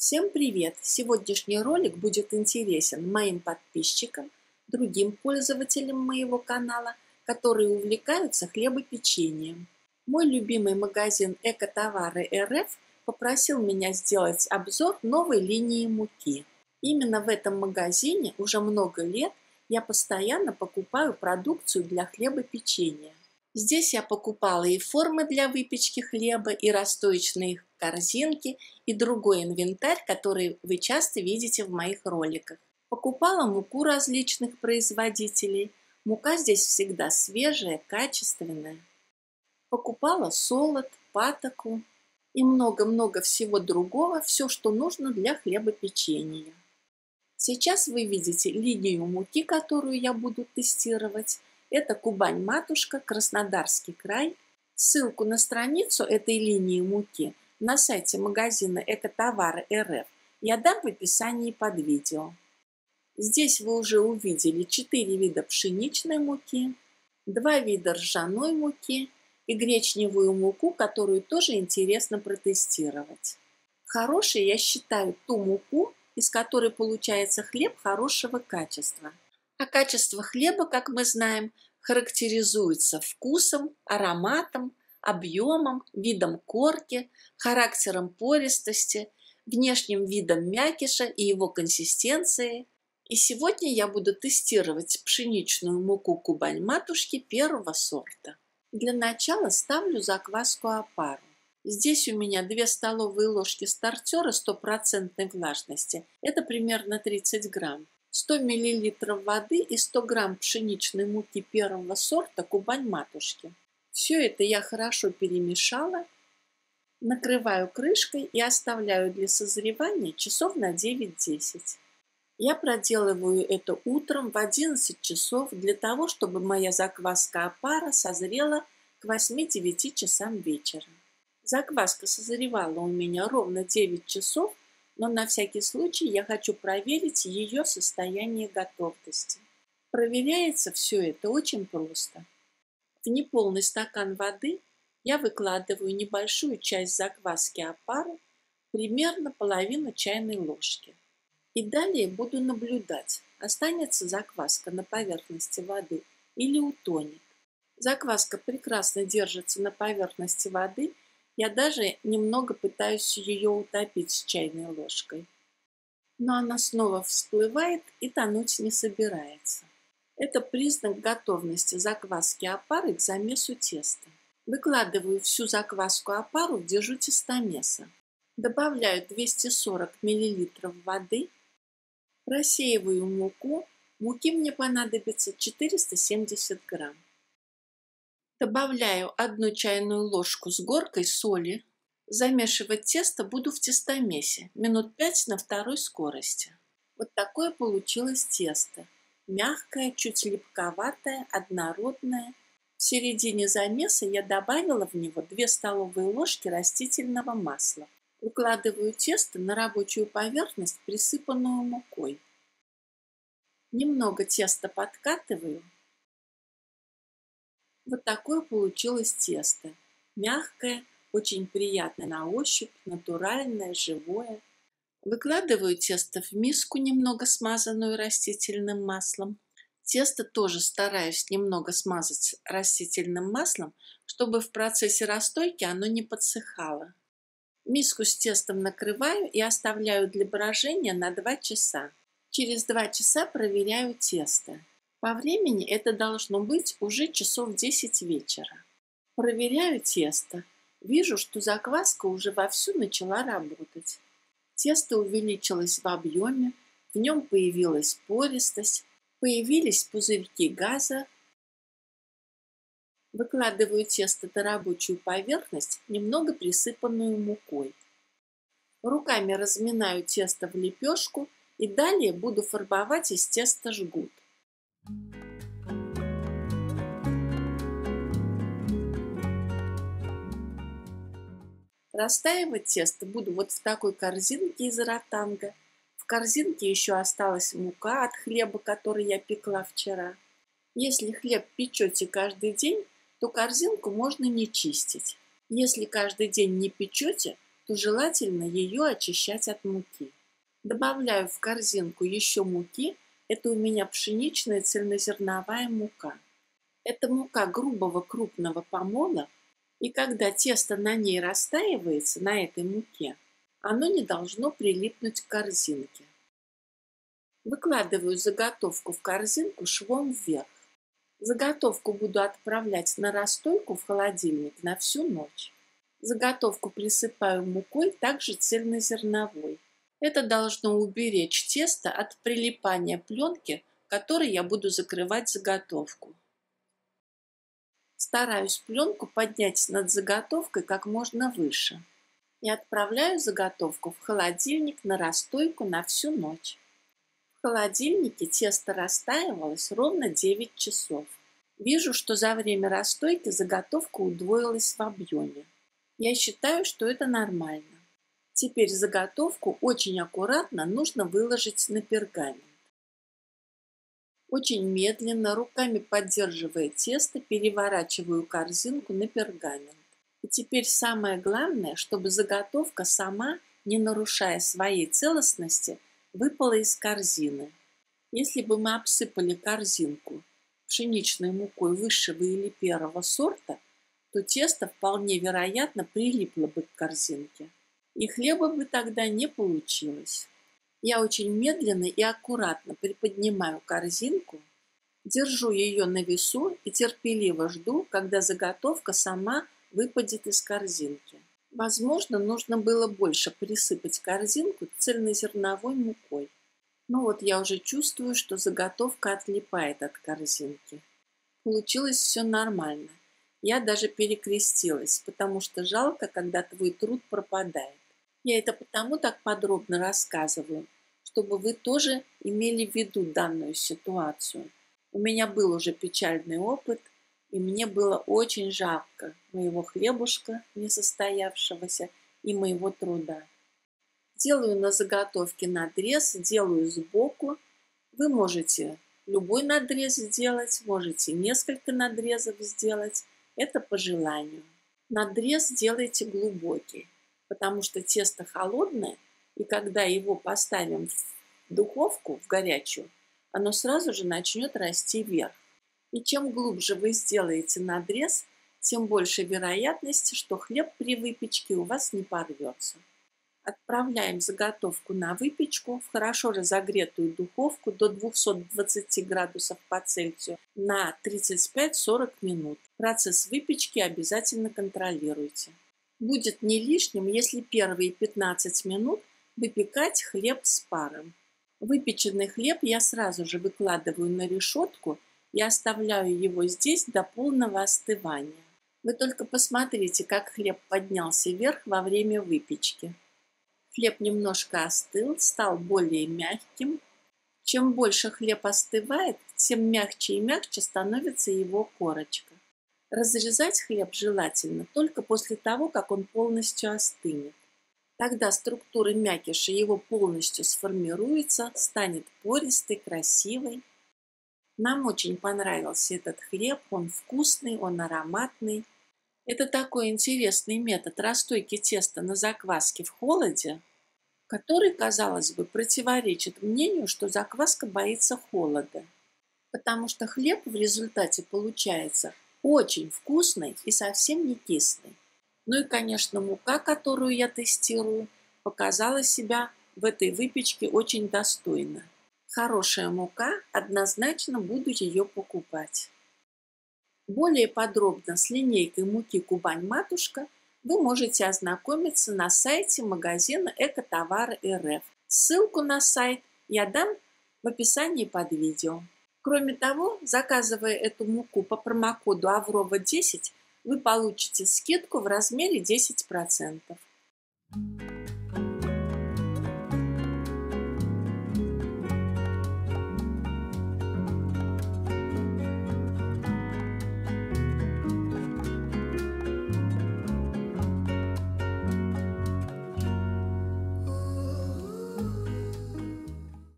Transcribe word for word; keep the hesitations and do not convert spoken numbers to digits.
Всем привет! Сегодняшний ролик будет интересен моим подписчикам, другим пользователям моего канала, которые увлекаются хлебопечением. Мой любимый магазин Экотовары эр эф попросил меня сделать обзор новой линии муки. Именно в этом магазине уже много лет я постоянно покупаю продукцию для хлебопечения. Здесь я покупала и формы для выпечки хлеба, и расстоечные корзинки, и другой инвентарь, который вы часто видите в моих роликах. Покупала муку различных производителей. Мука здесь всегда свежая, качественная. Покупала солод, патоку и много-много всего другого, все, что нужно для хлебопечения. Сейчас вы видите линию муки, которую я буду тестировать. Это Кубань-матушка, Краснодарский край. Ссылку на страницу этой линии муки на сайте магазина Экотовары эр эф я дам в описании под видео. Здесь вы уже увидели четыре вида пшеничной муки, два вида ржаной муки и гречневую муку, которую тоже интересно протестировать. Хорошей я считаю ту муку, из которой получается хлеб хорошего качества. А качество хлеба, как мы знаем, характеризуется вкусом, ароматом, объемом, видом корки, характером пористости, внешним видом мякиша и его консистенцией. И сегодня я буду тестировать пшеничную муку Кубань-матушки первого сорта. Для начала ставлю закваску опару. Здесь у меня две столовые ложки стартера стопроцентной влажности. Это примерно тридцать грамм. сто миллилитров воды и сто грамм пшеничной муки первого сорта Кубань-матушки. Все это я хорошо перемешала, накрываю крышкой и оставляю для созревания часов на девять-десять. Я проделываю это утром в одиннадцать часов для того, чтобы моя закваска опара созрела к восьми-девяти часам вечера. Закваска созревала у меня ровно девять часов, но на всякий случай я хочу проверить ее состояние готовности. Проверяется все это очень просто. В неполный стакан воды я выкладываю небольшую часть закваски опару, примерно половину чайной ложки. И далее буду наблюдать, останется закваска на поверхности воды или утонет. Закваска прекрасно держится на поверхности воды. Я даже немного пытаюсь ее утопить с чайной ложкой. Но она снова всплывает и тонуть не собирается. Это признак готовности закваски опары к замесу теста. Выкладываю всю закваску опару в дежу-тестомеса. Добавляю двести сорок миллилитров воды. Просеиваю муку. Муки мне понадобится четыреста семьдесят грамм. Добавляю одну чайную ложку с горкой соли. Замешивать тесто буду в тестомесе минут пять на второй скорости. Вот такое получилось тесто. Мягкое, чуть липковатое, однородное. В середине замеса я добавила в него две столовые ложки растительного масла. Укладываю тесто на рабочую поверхность, присыпанную мукой. Немного теста подкатываю. Вот такое получилось тесто. Мягкое, очень приятное на ощупь, натуральное, живое. Выкладываю тесто в миску, немного смазанную растительным маслом. Тесто тоже стараюсь немного смазать растительным маслом, чтобы в процессе расстойки оно не подсыхало. Миску с тестом накрываю и оставляю для брожения на два часа. Через два часа проверяю тесто. По времени это должно быть уже часов десять вечера. Проверяю тесто. Вижу, что закваска уже вовсю начала работать. Тесто увеличилось в объеме, в нем появилась пористость, появились пузырьки газа. Выкладываю тесто на рабочую поверхность, немного присыпанную мукой. Руками разминаю тесто в лепешку и далее буду формовать из теста жгут. Растаивать тесто буду вот в такой корзинке из ротанга. В корзинке еще осталась мука от хлеба, который я пекла вчера. Если хлеб печете каждый день, то корзинку можно не чистить. Если каждый день не печете, то желательно ее очищать от муки. Добавляю в корзинку еще муки. Это у меня пшеничная цельнозерновая мука. Это мука грубого крупного помола, и когда тесто на ней растаивается, на этой муке, оно не должно прилипнуть к корзинке. Выкладываю заготовку в корзинку швом вверх. Заготовку буду отправлять на расстойку в холодильник на всю ночь. Заготовку присыпаю мукой, также цельнозерновой. Это должно уберечь тесто от прилипания пленки, которой я буду закрывать заготовку. Стараюсь пленку поднять над заготовкой как можно выше. И отправляю заготовку в холодильник на расстойку на всю ночь. В холодильнике тесто растаивалось ровно девять часов. Вижу, что за время расстойки заготовка удвоилась в объеме. Я считаю, что это нормально. Теперь заготовку очень аккуратно нужно выложить на пергамент. Очень медленно, руками поддерживая тесто, переворачиваю корзинку на пергамент. И теперь самое главное, чтобы заготовка сама, не нарушая своей целостности, выпала из корзины. Если бы мы обсыпали корзинку пшеничной мукой высшего или первого сорта, то тесто вполне вероятно прилипло бы к корзинке. И хлеба бы тогда не получилось. Я очень медленно и аккуратно приподнимаю корзинку, держу ее на весу и терпеливо жду, когда заготовка сама выпадет из корзинки. Возможно, нужно было больше присыпать корзинку цельнозерновой мукой. Но вот я уже чувствую, что заготовка отлипает от корзинки. Получилось все нормально. Я даже перекрестилась, потому что жалко, когда твой труд пропадает. Я это потому так подробно рассказываю, чтобы вы тоже имели в виду данную ситуацию. У меня был уже печальный опыт, и мне было очень жалко моего хлебушка несостоявшегося и моего труда. Делаю на заготовке надрез, делаю сбоку. Вы можете любой надрез сделать, можете несколько надрезов сделать. Это по желанию. Надрез делайте глубокий, потому что тесто холодное, и когда его поставим в духовку, в горячую, оно сразу же начнет расти вверх. И чем глубже вы сделаете надрез, тем больше вероятности, что хлеб при выпечке у вас не порвется. Отправляем заготовку на выпечку в хорошо разогретую духовку до двухсот двадцати градусов по Цельсию на тридцать пять — сорок минут. Процесс выпечки обязательно контролируйте. Будет не лишним, если первые пятнадцать минут выпекать хлеб с паром. Выпеченный хлеб я сразу же выкладываю на решетку и оставляю его здесь до полного остывания. Вы только посмотрите, как хлеб поднялся вверх во время выпечки. Хлеб немножко остыл, стал более мягким. Чем больше хлеб остывает, тем мягче и мягче становится его корочка. Разрезать хлеб желательно только после того, как он полностью остынет. Тогда структура мякиша его полностью сформируется, станет пористой, красивой. Нам очень понравился этот хлеб, он вкусный, он ароматный. Это такой интересный метод расстойки теста на закваске в холоде, который, казалось бы, противоречит мнению, что закваска боится холода. Потому что хлеб в результате получается очень вкусный и совсем не кислый. Ну и, конечно, мука, которую я тестирую, показала себя в этой выпечке очень достойно. Хорошая мука, однозначно буду ее покупать. Более подробно с линейкой муки Кубань-Матушка вы можете ознакомиться на сайте магазина Экотовары эр эф. Ссылку на сайт я дам в описании под видео. Кроме того, заказывая эту муку по промокоду Аврова десять, вы получите скидку в размере десять процентов.